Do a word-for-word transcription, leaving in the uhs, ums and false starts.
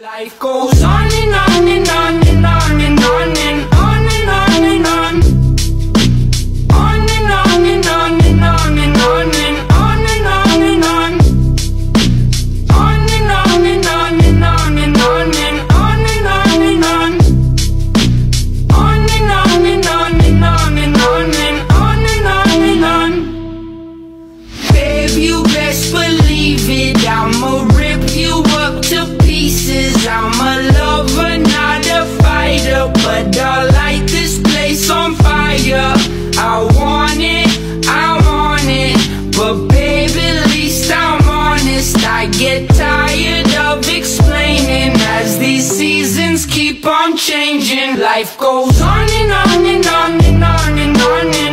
Life goes on and on and on and on and on and on and on and on. On and on and on and on and on and on and on and on. On and on and on and on and on and on and on and on. On and on and on and on and on and on and on and on. Babe, you best believe it, I'ma rip you up to pieces. I'm a lover, not a fighter, but I light this place on fire. I want it, I want it, but baby, at least I'm honest. I get tired of explaining as these seasons keep on changing. Life goes on and on and on and on and on and